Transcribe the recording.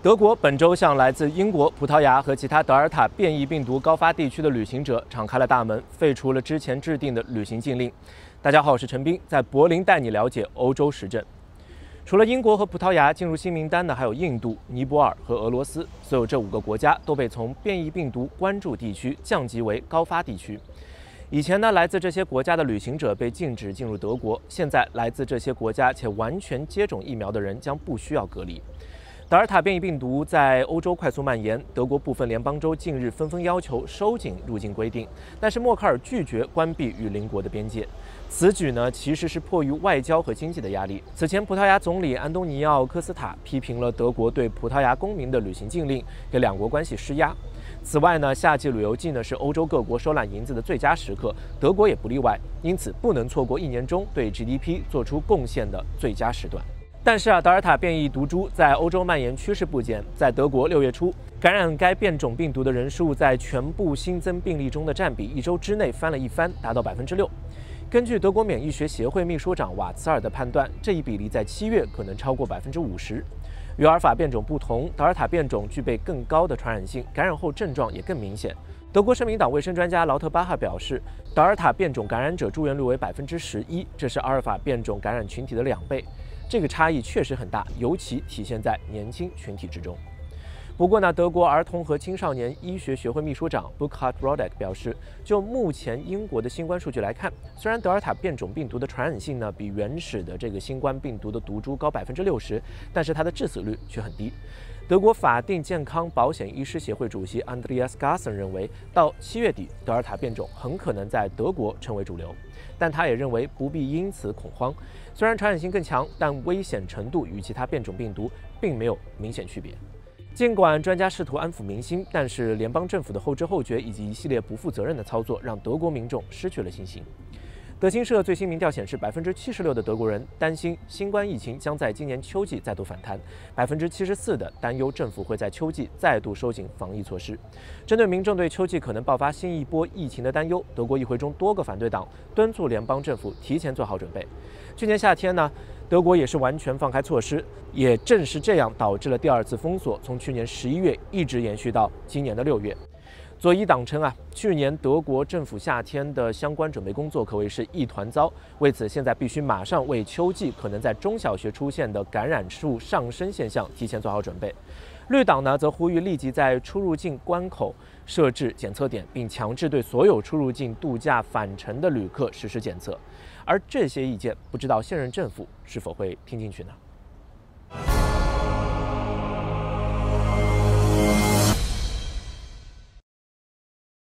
德国本周向来自英国、葡萄牙和其他德尔塔变异病毒高发地区的旅行者敞开了大门，废除了之前制定的旅行禁令。大家好，我是陈斌，在柏林带你了解欧洲时政。除了英国和葡萄牙进入新名单的，还有印度、尼泊尔和俄罗斯。所有这5个国家都被从变异病毒关注地区降级为高发地区。以前呢，来自这些国家的旅行者被禁止进入德国，现在来自这些国家且完全接种疫苗的人将不需要隔离。德尔塔变异病毒在欧洲快速蔓延，德国部分联邦州近日纷纷要求收紧入境规定，但是默克尔拒绝关闭与邻国的边界。此举呢，其实是迫于外交和经济的压力。此前，葡萄牙总理安东尼奥·科斯塔批评了德国对葡萄牙公民的旅行禁令，给两国关系施压。此外呢，夏季旅游季呢是欧洲各国收揽银子的最佳时刻，德国也不例外，因此不能错过1年中对 GDP 做出贡献的最佳时段。但是德尔塔变异毒株在欧洲蔓延趋势不减，在德国6月初，感染该变种病毒的人数在全部新增病例中的占比1周之内翻了一番，达到6%。根据德国免疫学协会秘书长瓦茨尔的判断，这一比例在7月可能超过50%。与阿尔法变种不同，德尔塔变种具备更高的传染性，感染后症状也更明显。德国社民党卫生专家劳特巴哈表示，德尔塔变种感染者住院率为11%，这是阿尔法变种感染群体的2倍。这个差异确实很大，尤其体现在年轻群体之中。不过呢，德国儿童和青少年医学学会秘书长 Burkhard Rodek 表示，就目前英国的新冠数据来看，虽然德尔塔变种病毒的传染性呢比原始的这个新冠病毒的毒株高60%，但是它的致死率却很低。德国法定健康保险医师协会主席 Andreas Gassen 认为，到7月底，德尔塔变种很可能在德国成为主流，但他也认为不必因此恐慌。虽然传染性更强，但危险程度与其他变种病毒并没有明显区别。尽管专家试图安抚民心，但是联邦政府的后知后觉以及一系列不负责任的操作，让德国民众失去了信心。德新社最新民调显示，76%的德国人担心新冠疫情将在今年秋季再度反弹，74%的担忧政府会在秋季再度收紧防疫措施。针对民众对秋季可能爆发新一波疫情的担忧，德国议会中多个反对党敦促联邦政府提前做好准备。去年夏天呢，德国也是完全放开措施，也正是这样导致了第2次封锁，从去年11月一直延续到今年的6月。左翼党称去年德国政府夏天的相关准备工作可谓是一团糟，为此现在必须马上为秋季可能在中小学出现的感染数上升现象提前做好准备。绿党呢则呼吁立即在出入境关口设置检测点，并强制对所有出入境度假返程的旅客实施检测。而这些意见，不知道现任政府是否会听进去呢？